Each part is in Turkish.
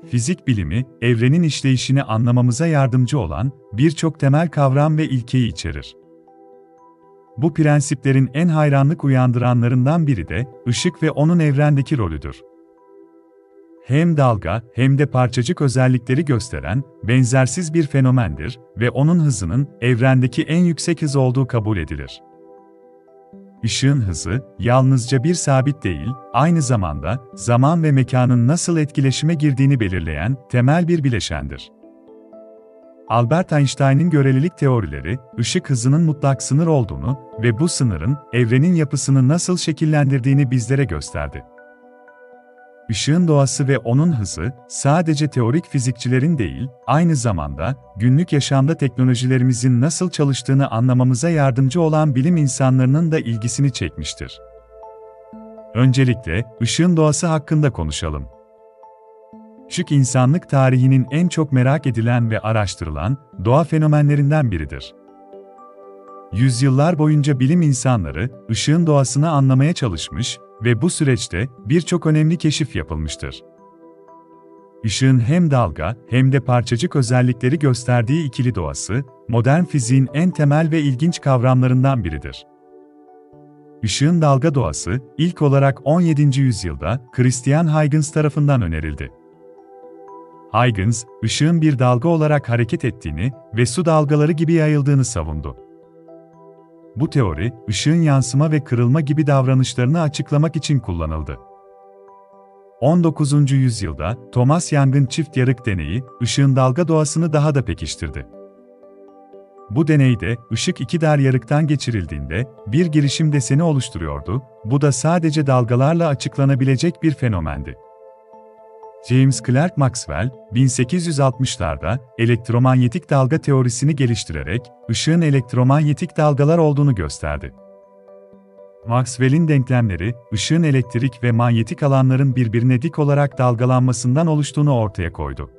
Fizik bilimi, evrenin işleyişini anlamamıza yardımcı olan birçok temel kavram ve ilkeyi içerir. Bu prensiplerin en hayranlık uyandıranlarından biri de ışık ve onun evrendeki rolüdür. Hem dalga hem de parçacık özellikleri gösteren benzersiz bir fenomendir ve onun hızının evrendeki en yüksek hız olduğu kabul edilir. Işığın hızı, yalnızca bir sabit değil, aynı zamanda zaman ve mekanın nasıl etkileşime girdiğini belirleyen temel bir bileşendir. Albert Einstein'ın görelilik teorileri, ışık hızının mutlak sınır olduğunu ve bu sınırın evrenin yapısını nasıl şekillendirdiğini bizlere gösterdi. Işığın doğası ve onun hızı, sadece teorik fizikçilerin değil, aynı zamanda günlük yaşamda teknolojilerimizin nasıl çalıştığını anlamamıza yardımcı olan bilim insanlarının da ilgisini çekmiştir. Öncelikle, ışığın doğası hakkında konuşalım. Işık insanlık tarihinin en çok merak edilen ve araştırılan doğa fenomenlerinden biridir. Yüzyıllar boyunca bilim insanları ışığın doğasını anlamaya çalışmış ve bu süreçte birçok önemli keşif yapılmıştır. Işığın hem dalga hem de parçacık özellikleri gösterdiği ikili doğası, modern fiziğin en temel ve ilginç kavramlarından biridir. Işığın dalga doğası, ilk olarak 17. yüzyılda Christian Huygens tarafından önerildi. Huygens, ışığın bir dalga olarak hareket ettiğini ve su dalgaları gibi yayıldığını savundu. Bu teori, ışığın yansıma ve kırılma gibi davranışlarını açıklamak için kullanıldı. 19. yüzyılda Thomas Young'ın çift yarık deneyi, ışığın dalga doğasını daha da pekiştirdi. Bu deneyde, ışık iki dar yarıktan geçirildiğinde bir girişim deseni oluşturuyordu, bu da sadece dalgalarla açıklanabilecek bir fenomendi. James Clerk Maxwell, 1860'larda elektromanyetik dalga teorisini geliştirerek ışığın elektromanyetik dalgalar olduğunu gösterdi. Maxwell'in denklemleri, ışığın elektrik ve manyetik alanların birbirine dik olarak dalgalanmasından oluştuğunu ortaya koydu.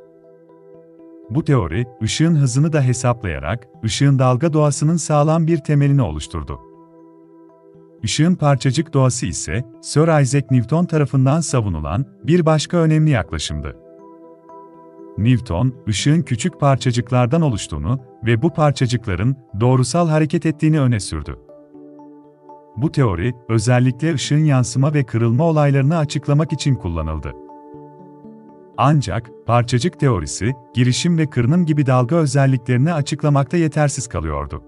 Bu teori, ışığın hızını da hesaplayarak ışığın dalga doğasının sağlam bir temelini oluşturdu. Işığın parçacık doğası ise Sir Isaac Newton tarafından savunulan bir başka önemli yaklaşımdı. Newton, ışığın küçük parçacıklardan oluştuğunu ve bu parçacıkların doğrusal hareket ettiğini öne sürdü. Bu teori, özellikle ışığın yansıma ve kırılma olaylarını açıklamak için kullanıldı. Ancak, parçacık teorisi, girişim ve kırınım gibi dalga özelliklerini açıklamakta yetersiz kalıyordu.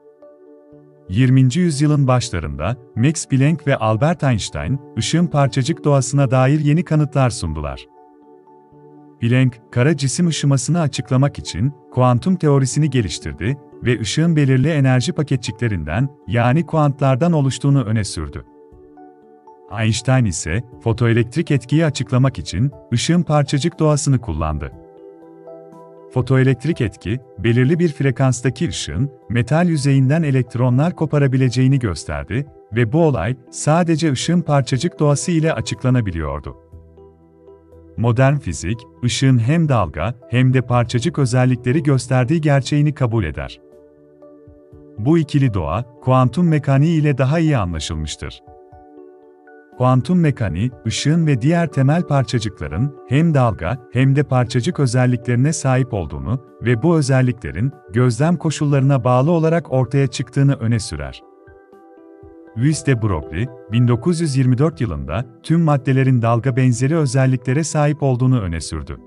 20. yüzyılın başlarında, Max Planck ve Albert Einstein, ışığın parçacık doğasına dair yeni kanıtlar sundular. Planck, kara cisim ışımasını açıklamak için kuantum teorisini geliştirdi ve ışığın belirli enerji paketçiklerinden, yani kuantlardan oluştuğunu öne sürdü. Einstein ise, fotoelektrik etkiyi açıklamak için ışığın parçacık doğasını kullandı. Fotoelektrik etki, belirli bir frekanstaki ışığın metal yüzeyinden elektronlar koparabileceğini gösterdi ve bu olay sadece ışığın parçacık doğası ile açıklanabiliyordu. Modern fizik, ışığın hem dalga hem de parçacık özellikleri gösterdiği gerçeğini kabul eder. Bu ikili doğa, kuantum mekaniği ile daha iyi anlaşılmıştır. Kuantum mekaniği, ışığın ve diğer temel parçacıkların hem dalga hem de parçacık özelliklerine sahip olduğunu ve bu özelliklerin gözlem koşullarına bağlı olarak ortaya çıktığını öne sürer. Louis de Broglie, 1924 yılında tüm maddelerin dalga benzeri özelliklere sahip olduğunu öne sürdü.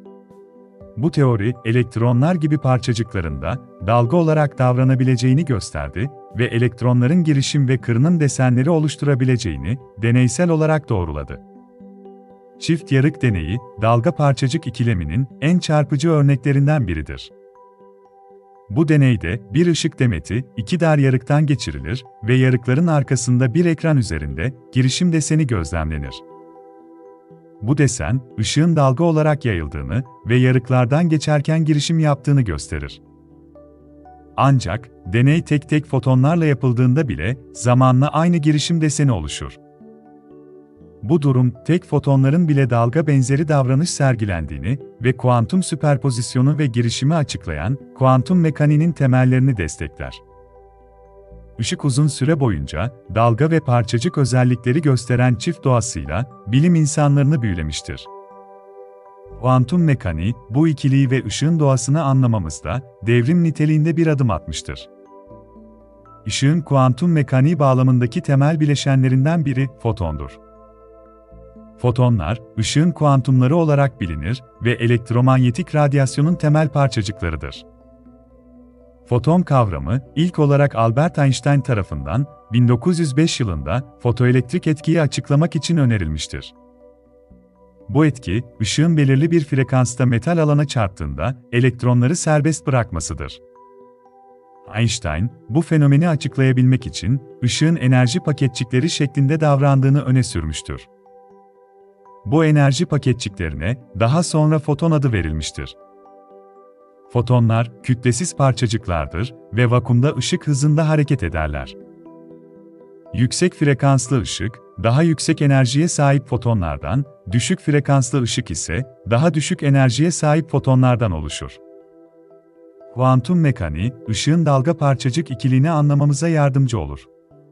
Bu teori, elektronlar gibi parçacıklarında dalga olarak davranabileceğini gösterdi ve elektronların girişim ve kırınım desenleri oluşturabileceğini deneysel olarak doğruladı. Çift yarık deneyi, dalga-parçacık ikileminin en çarpıcı örneklerinden biridir. Bu deneyde bir ışık demeti iki dar yarıktan geçirilir ve yarıkların arkasında bir ekran üzerinde girişim deseni gözlemlenir. Bu desen, ışığın dalga olarak yayıldığını ve yarıklardan geçerken girişim yaptığını gösterir. Ancak, deney tek tek fotonlarla yapıldığında bile zamanla aynı girişim deseni oluşur. Bu durum, tek fotonların bile dalga benzeri davranış sergilendiğini ve kuantum süperpozisyonu ve girişimi açıklayan kuantum mekaniğinin temellerini destekler. Işık uzun süre boyunca dalga ve parçacık özellikleri gösteren çift doğasıyla bilim insanlarını büyülemiştir. Kuantum mekaniği, bu ikiliyi ve ışığın doğasını anlamamızda devrim niteliğinde bir adım atmıştır. Işığın kuantum mekaniği bağlamındaki temel bileşenlerinden biri fotondur. Fotonlar, ışığın kuantumları olarak bilinir ve elektromanyetik radyasyonun temel parçacıklarıdır. Foton kavramı, ilk olarak Albert Einstein tarafından 1905 yılında fotoelektrik etkiyi açıklamak için önerilmiştir. Bu etki, ışığın belirli bir frekansta metal alana çarptığında elektronları serbest bırakmasıdır. Einstein, bu fenomeni açıklayabilmek için ışığın enerji paketçikleri şeklinde davrandığını öne sürmüştür. Bu enerji paketçiklerine daha sonra foton adı verilmiştir. Fotonlar, kütlesiz parçacıklardır ve vakumda ışık hızında hareket ederler. Yüksek frekanslı ışık, daha yüksek enerjiye sahip fotonlardan, düşük frekanslı ışık ise daha düşük enerjiye sahip fotonlardan oluşur. Kuantum mekaniği, ışığın dalga parçacık ikiliğini anlamamıza yardımcı olur.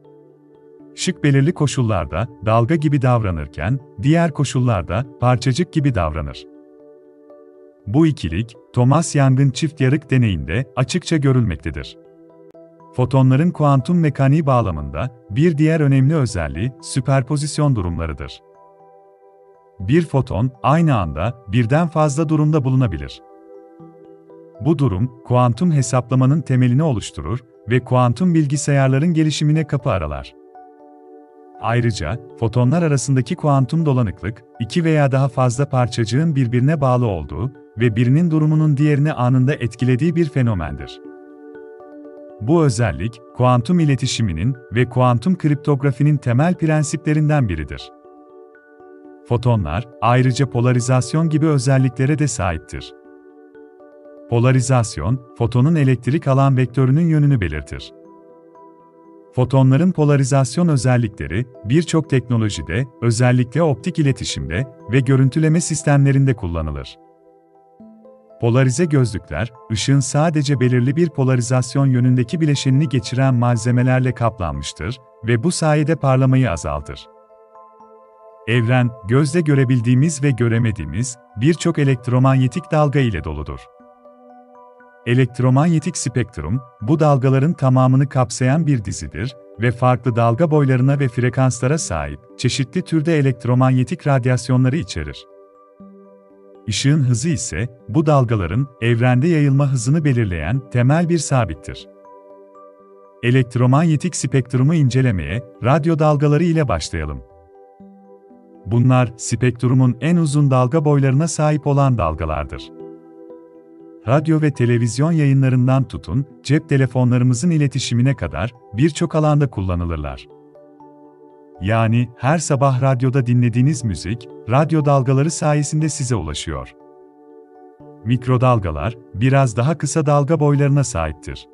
Işık belirli koşullarda dalga gibi davranırken, diğer koşullarda parçacık gibi davranır. Bu ikilik, Thomas Young'ın çift yarık deneyinde açıkça görülmektedir. Fotonların kuantum mekaniği bağlamında bir diğer önemli özelliği süperpozisyon durumlarıdır. Bir foton aynı anda birden fazla durumda bulunabilir. Bu durum, kuantum hesaplamanın temelini oluşturur ve kuantum bilgisayarların gelişimine kapı aralar. Ayrıca, fotonlar arasındaki kuantum dolanıklık, iki veya daha fazla parçacığın birbirine bağlı olduğu ve birinin durumunun diğerini anında etkilediği bir fenomendir. Bu özellik, kuantum iletişiminin ve kuantum kriptografinin temel prensiplerinden biridir. Fotonlar, ayrıca polarizasyon gibi özelliklere de sahiptir. Polarizasyon, fotonun elektrik alan vektörünün yönünü belirtir. Fotonların polarizasyon özellikleri, birçok teknolojide, özellikle optik iletişimde ve görüntüleme sistemlerinde kullanılır. Polarize gözlükler, ışığın sadece belirli bir polarizasyon yönündeki bileşenini geçiren malzemelerle kaplanmıştır ve bu sayede parlamayı azaltır. Evren, gözle görebildiğimiz ve göremediğimiz birçok elektromanyetik dalga ile doludur. Elektromanyetik spektrum, bu dalgaların tamamını kapsayan bir dizidir ve farklı dalga boylarına ve frekanslara sahip çeşitli türde elektromanyetik radyasyonları içerir. Işığın hızı ise, bu dalgaların evrende yayılma hızını belirleyen temel bir sabittir. Elektromanyetik spektrumu incelemeye, radyo dalgaları ile başlayalım. Bunlar, spektrumun en uzun dalga boylarına sahip olan dalgalardır. Radyo ve televizyon yayınlarından tutun, cep telefonlarımızın iletişimine kadar birçok alanda kullanılırlar. Yani, her sabah radyoda dinlediğiniz müzik, radyo dalgaları sayesinde size ulaşıyor. Mikrodalgalar, biraz daha kısa dalga boylarına sahiptir.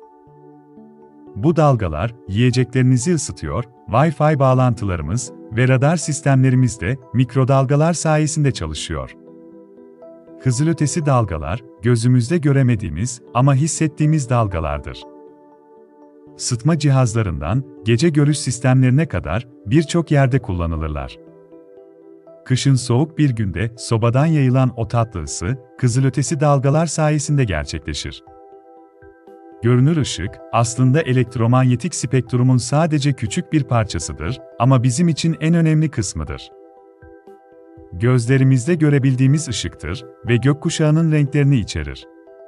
Bu dalgalar, yiyeceklerinizi ısıtıyor, Wi-Fi bağlantılarımız ve radar sistemlerimiz de mikrodalgalar sayesinde çalışıyor. Kızılötesi dalgalar, gözümüzde göremediğimiz ama hissettiğimiz dalgalardır. Isıtma cihazlarından gece görüş sistemlerine kadar birçok yerde kullanılırlar. Kışın soğuk bir günde sobadan yayılan o tatlı ısı, kızılötesi dalgalar sayesinde gerçekleşir. Görünür ışık, aslında elektromanyetik spektrumun sadece küçük bir parçasıdır ama bizim için en önemli kısmıdır. Gözlerimizde görebildiğimiz ışıktır ve gökkuşağının renklerini içerir.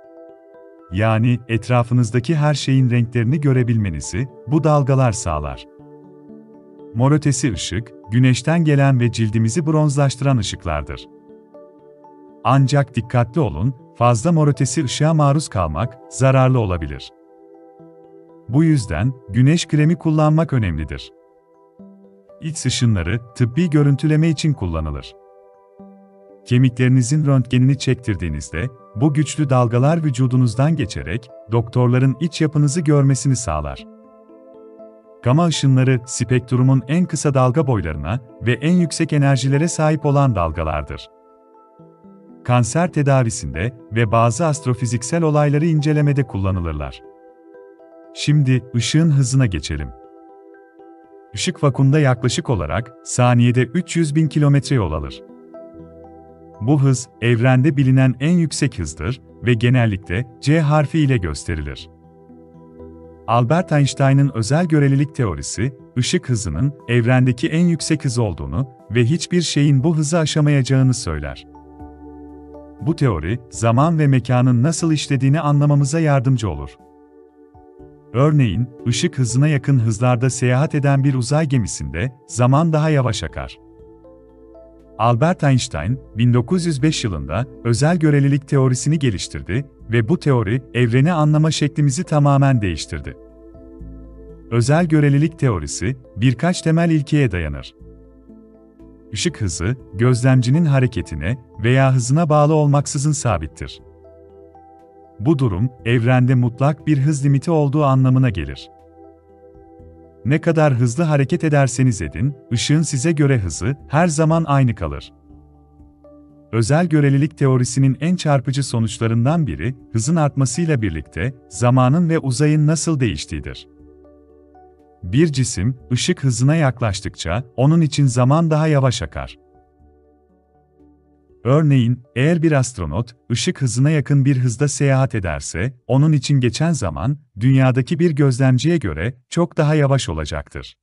Yani etrafınızdaki her şeyin renklerini görebilmenizi bu dalgalar sağlar. Mor ötesi ışık, güneşten gelen ve cildimizi bronzlaştıran ışıklardır. Ancak dikkatli olun, fazla mor ötesi ışığa maruz kalmak zararlı olabilir. Bu yüzden güneş kremi kullanmak önemlidir. X ışınları tıbbi görüntüleme için kullanılır. Kemiklerinizin röntgenini çektirdiğinizde, bu güçlü dalgalar vücudunuzdan geçerek, doktorların iç yapınızı görmesini sağlar. Gama ışınları, spektrumun en kısa dalga boylarına ve en yüksek enerjilere sahip olan dalgalardır. Kanser tedavisinde ve bazı astrofiziksel olayları incelemede kullanılırlar. Şimdi, ışığın hızına geçelim. Işık vakumda yaklaşık olarak, saniyede 300.000 kilometre yol alır. Bu hız, evrende bilinen en yüksek hızdır ve genellikle c harfi ile gösterilir. Albert Einstein'ın özel görelilik teorisi, ışık hızının evrendeki en yüksek hız olduğunu ve hiçbir şeyin bu hızı aşamayacağını söyler. Bu teori, zaman ve mekanın nasıl işlediğini anlamamıza yardımcı olur. Örneğin, ışık hızına yakın hızlarda seyahat eden bir uzay gemisinde zaman daha yavaş akar. Albert Einstein, 1905 yılında özel görelilik teorisini geliştirdi ve bu teori, evreni anlama şeklimizi tamamen değiştirdi. Özel görelilik teorisi, birkaç temel ilkeye dayanır. Işık hızı, gözlemcinin hareketine veya hızına bağlı olmaksızın sabittir. Bu durum, evrende mutlak bir hız limiti olduğu anlamına gelir. Ne kadar hızlı hareket ederseniz edin, ışığın size göre hızı her zaman aynı kalır. Özel görelilik teorisinin en çarpıcı sonuçlarından biri, hızın artmasıyla birlikte zamanın ve uzayın nasıl değiştiğidir. Bir cisim, ışık hızına yaklaştıkça, onun için zaman daha yavaş akar. Örneğin, eğer bir astronot, ışık hızına yakın bir hızda seyahat ederse, onun için geçen zaman, dünyadaki bir gözlemciye göre çok daha yavaş olacaktır.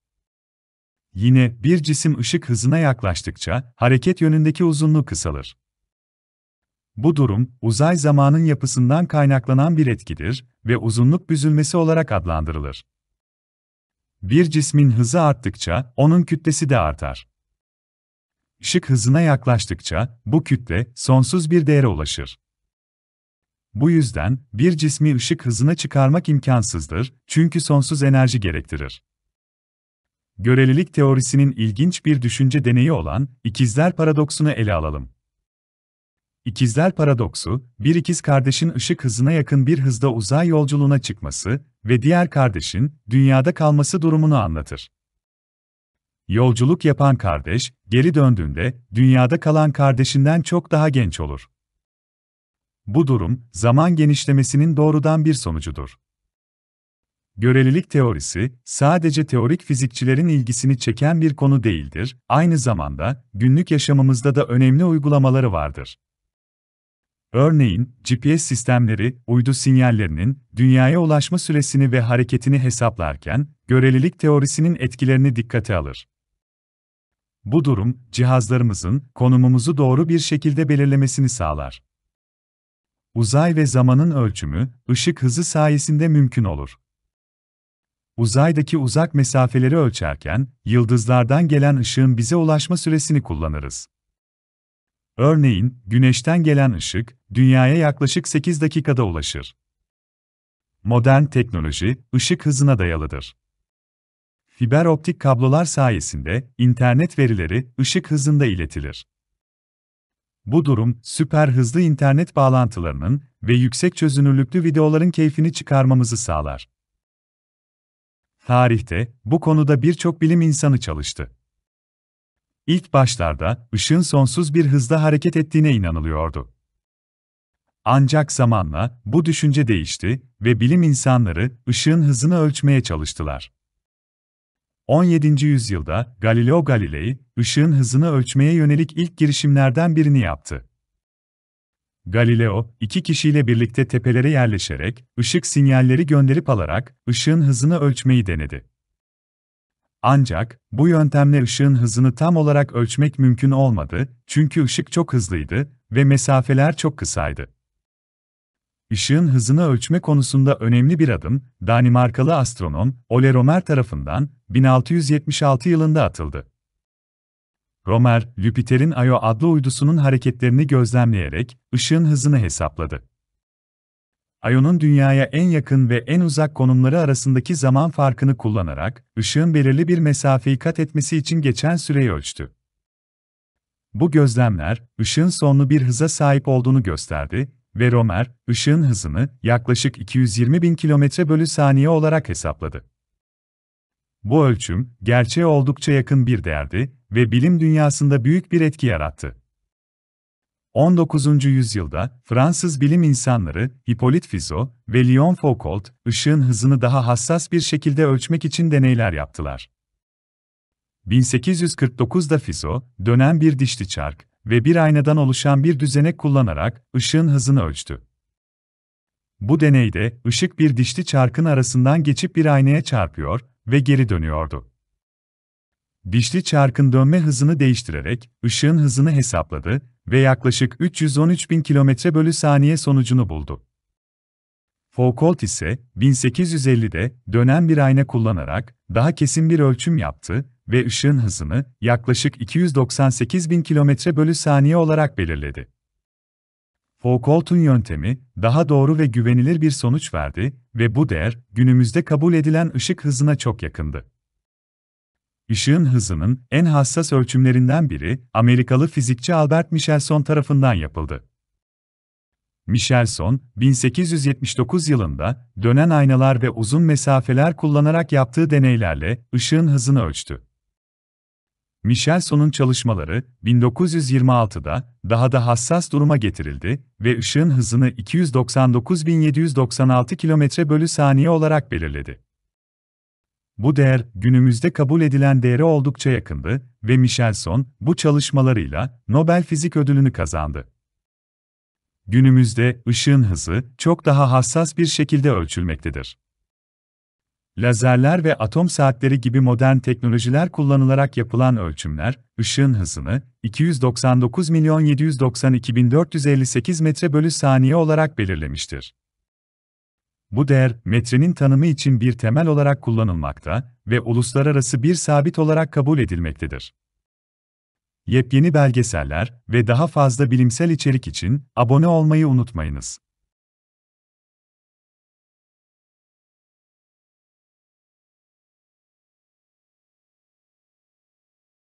Yine, bir cisim ışık hızına yaklaştıkça, hareket yönündeki uzunluğu kısalır. Bu durum, uzay zamanın yapısından kaynaklanan bir etkidir ve uzunluk büzülmesi olarak adlandırılır. Bir cismin hızı arttıkça, onun kütlesi de artar. Işık hızına yaklaştıkça, bu kütle, sonsuz bir değere ulaşır. Bu yüzden, bir cismi ışık hızına çıkarmak imkansızdır, çünkü sonsuz enerji gerektirir. Görelilik teorisinin ilginç bir düşünce deneyi olan, ikizler paradoksunu ele alalım. İkizler paradoksu, bir ikiz kardeşin ışık hızına yakın bir hızda uzay yolculuğuna çıkması ve diğer kardeşin, dünyada kalması durumunu anlatır. Yolculuk yapan kardeş, geri döndüğünde, dünyada kalan kardeşinden çok daha genç olur. Bu durum, zaman genişlemesinin doğrudan bir sonucudur. Görelilik teorisi, sadece teorik fizikçilerin ilgisini çeken bir konu değildir, aynı zamanda, günlük yaşamımızda da önemli uygulamaları vardır. Örneğin, GPS sistemleri, uydu sinyallerinin, dünyaya ulaşma süresini ve hareketini hesaplarken, görelilik teorisinin etkilerini dikkate alır. Bu durum, cihazlarımızın konumumuzu doğru bir şekilde belirlemesini sağlar. Uzay ve zamanın ölçümü, ışık hızı sayesinde mümkün olur. Uzaydaki uzak mesafeleri ölçerken, yıldızlardan gelen ışığın bize ulaşma süresini kullanırız. Örneğin, Güneş'ten gelen ışık, Dünya'ya yaklaşık 8 dakikada ulaşır. Modern teknoloji, ışık hızına dayalıdır. Fiber optik kablolar sayesinde, internet verileri, ışık hızında iletilir. Bu durum, süper hızlı internet bağlantılarının ve yüksek çözünürlüklü videoların keyfini çıkarmamızı sağlar. Tarihte, bu konuda birçok bilim insanı çalıştı. İlk başlarda, ışığın sonsuz bir hızda hareket ettiğine inanılıyordu. Ancak zamanla, bu düşünce değişti ve bilim insanları, ışığın hızını ölçmeye çalıştılar. 17. yüzyılda, Galileo Galilei, ışığın hızını ölçmeye yönelik ilk girişimlerden birini yaptı. Galileo, iki kişiyle birlikte tepelere yerleşerek, ışık sinyalleri gönderip alarak, ışığın hızını ölçmeyi denedi. Ancak, bu yöntemle ışığın hızını tam olarak ölçmek mümkün olmadı, çünkü ışık çok hızlıydı ve mesafeler çok kısaydı. Işığın hızını ölçme konusunda önemli bir adım, Danimarkalı astronom Ole Romer tarafından 1676 yılında atıldı. Romer, Jüpiter'in Io adlı uydusunun hareketlerini gözlemleyerek ışığın hızını hesapladı. Io'nun Dünya'ya en yakın ve en uzak konumları arasındaki zaman farkını kullanarak, ışığın belirli bir mesafeyi kat etmesi için geçen süreyi ölçtü. Bu gözlemler, ışığın sonlu bir hıza sahip olduğunu gösterdi ve Romer, ışığın hızını yaklaşık 220.000 km/saniye olarak hesapladı. Bu ölçüm, gerçeğe oldukça yakın bir değerdi ve bilim dünyasında büyük bir etki yarattı. 19. yüzyılda, Fransız bilim insanları, Hippolyte Fizeau ve Léon Foucault, ışığın hızını daha hassas bir şekilde ölçmek için deneyler yaptılar. 1849'da Fizeau, dönen bir dişli çark ve bir aynadan oluşan bir düzenek kullanarak ışığın hızını ölçtü. Bu deneyde ışık bir dişli çarkın arasından geçip bir aynaya çarpıyor ve geri dönüyordu. Dişli çarkın dönme hızını değiştirerek ışığın hızını hesapladı ve yaklaşık 313.000 km/s sonucunu buldu. Foucault ise 1850'de dönen bir ayna kullanarak daha kesin bir ölçüm yaptı ve ışığın hızını yaklaşık 298.000 km/s olarak belirledi. Foucault'un yöntemi daha doğru ve güvenilir bir sonuç verdi ve bu değer günümüzde kabul edilen ışık hızına çok yakındı. Işığın hızının en hassas ölçümlerinden biri Amerikalı fizikçi Albert Michelson tarafından yapıldı. Michelson, 1879 yılında dönen aynalar ve uzun mesafeler kullanarak yaptığı deneylerle ışığın hızını ölçtü. Michelson'un çalışmaları 1926'da daha da hassas duruma getirildi ve ışığın hızını 299.796 km/s olarak belirledi. Bu değer, günümüzde kabul edilen değere oldukça yakındı ve Michelson, bu çalışmalarıyla Nobel Fizik Ödülünü kazandı. Günümüzde ışığın hızı çok daha hassas bir şekilde ölçülmektedir. Lazerler ve atom saatleri gibi modern teknolojiler kullanılarak yapılan ölçümler, ışığın hızını 299.792.458 metre/saniye olarak belirlemiştir. Bu değer, metrenin tanımı için bir temel olarak kullanılmakta ve uluslararası bir sabit olarak kabul edilmektedir. Yepyeni belgeseller ve daha fazla bilimsel içerik için abone olmayı unutmayınız.